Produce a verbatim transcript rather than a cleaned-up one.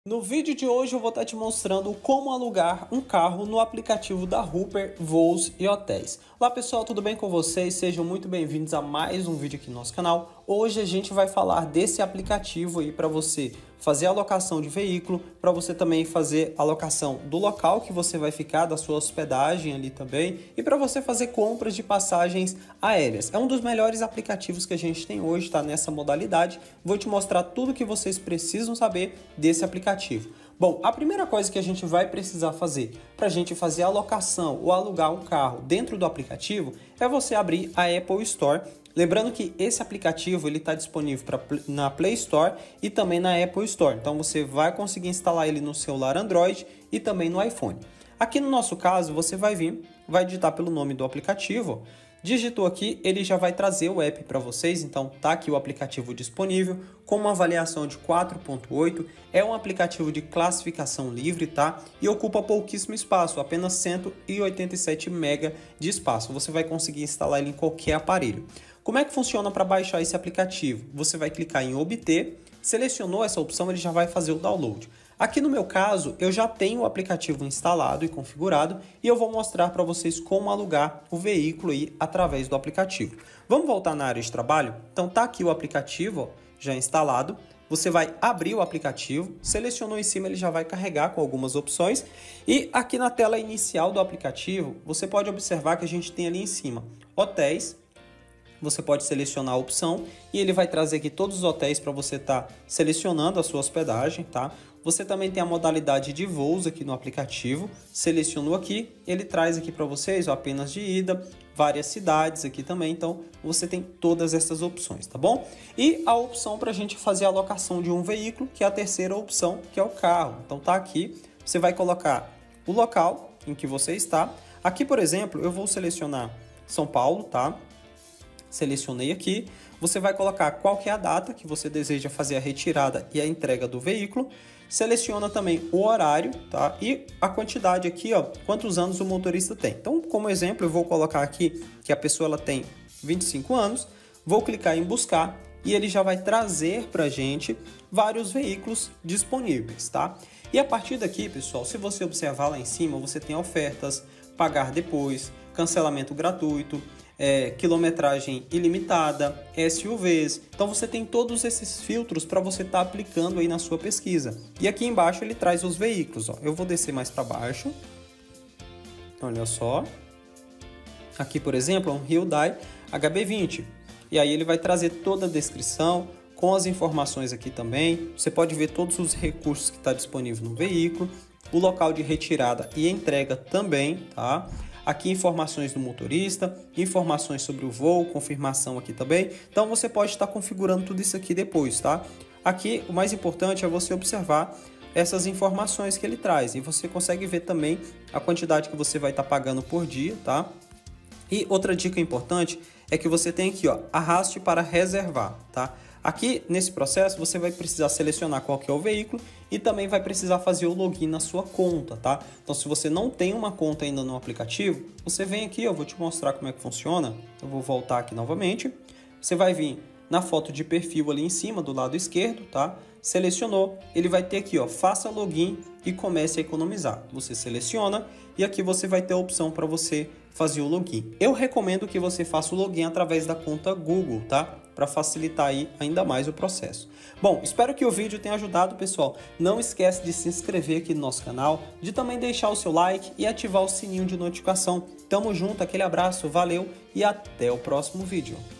No vídeo de hoje eu vou estar te mostrando como alugar um carro no aplicativo da Hooper Voos e Hotéis. Olá pessoal, tudo bem com vocês? Sejam muito bem-vindos a mais um vídeo aqui no nosso canal. Hoje a gente vai falar desse aplicativo aí para você fazer a locação de veículo, para você também fazer a locação do local que você vai ficar, da sua hospedagem ali também, e para você fazer compras de passagens aéreas. É um dos melhores aplicativos que a gente tem hoje, tá nessa modalidade. Vou te mostrar tudo que vocês precisam saber desse aplicativo. Bom, a primeira coisa que a gente vai precisar fazer para a gente fazer a locação ou alugar um carro dentro do aplicativo é você abrir a Apple Store. Lembrando que esse aplicativo ele está disponível pra, na Play Store e também na Apple Store. Então você vai conseguir instalar ele no celular Android e também no iPhone. Aqui no nosso caso você vai vir, vai digitar pelo nome do aplicativo. Digitou aqui, ele já vai trazer o app para vocês, então tá aqui o aplicativo disponível com uma avaliação de quatro ponto oito, é um aplicativo de classificação livre, tá? E ocupa pouquíssimo espaço, apenas cento e oitenta e sete megabytes de espaço, você vai conseguir instalar ele em qualquer aparelho. Como é que funciona para baixar esse aplicativo? Você vai clicar em obter, selecionou essa opção, ele já vai fazer o download. Aqui no meu caso, eu já tenho o aplicativo instalado e configurado e eu vou mostrar para vocês como alugar o veículo aí através do aplicativo. Vamos voltar na área de trabalho? Então tá aqui o aplicativo ó, já instalado. Você vai abrir o aplicativo, selecionou em cima, ele já vai carregar com algumas opções. E aqui na tela inicial do aplicativo, você pode observar que a gente tem ali em cima hotéis. Você pode selecionar a opção e ele vai trazer aqui todos os hotéis para você estar tá selecionando a sua hospedagem, tá? Você também tem a modalidade de voos aqui no aplicativo, selecionou aqui, ele traz aqui para vocês ó, apenas de ida, várias cidades aqui também, então você tem todas essas opções, tá bom? E a opção para a gente fazer a alocação de um veículo, que é a terceira opção, que é o carro. Então tá aqui, você vai colocar o local em que você está. Aqui, por exemplo, eu vou selecionar São Paulo, tá? Selecionei aqui, você vai colocar qual que é a data que você deseja fazer a retirada e a entrega do veículo, seleciona também o horário, tá? E a quantidade aqui, ó, quantos anos o motorista tem. Então, como exemplo, eu vou colocar aqui que a pessoa ela tem vinte e cinco anos, vou clicar em buscar e ele já vai trazer pra gente vários veículos disponíveis, tá? E a partir daqui, pessoal, se você observar lá em cima, você tem ofertas, pagar depois, cancelamento gratuito, É, quilometragem ilimitada, S U Vs. Então você tem todos esses filtros para você estar tá aplicando aí na sua pesquisa. E aqui embaixo ele traz os veículos. Ó. Eu vou descer mais para baixo. Olha só. Aqui, por exemplo, é um Hyundai H B vinte. E aí ele vai trazer toda a descrição com as informações aqui também. Você pode ver todos os recursos que está disponível no veículo. O local de retirada e entrega também, tá? Aqui informações do motorista, informações sobre o voo, confirmação aqui também. Então você pode estar configurando tudo isso aqui depois, tá? Aqui o mais importante é você observar essas informações que ele traz. E você consegue ver também a quantidade que você vai estar pagando por dia, tá? E outra dica importante é que você tem aqui, ó, arraste para reservar, tá? Aqui nesse processo você vai precisar selecionar qual que é o veículo e também vai precisar fazer o login na sua conta, tá? Então se você não tem uma conta ainda no aplicativo, você vem aqui, eu vou te mostrar como é que funciona. Eu vou voltar aqui novamente. Você vai vir na foto de perfil ali em cima do lado esquerdo, tá? Selecionou, ele vai ter aqui, ó, faça login e comece a economizar. Você seleciona e aqui você vai ter a opção para você fazer o login. Eu recomendo que você faça o login através da conta Google, tá? Para facilitar aí ainda mais o processo. Bom, espero que o vídeo tenha ajudado, pessoal. Não esquece de se inscrever aqui no nosso canal, de também deixar o seu like e ativar o sininho de notificação. Tamo junto, aquele abraço, valeu e até o próximo vídeo.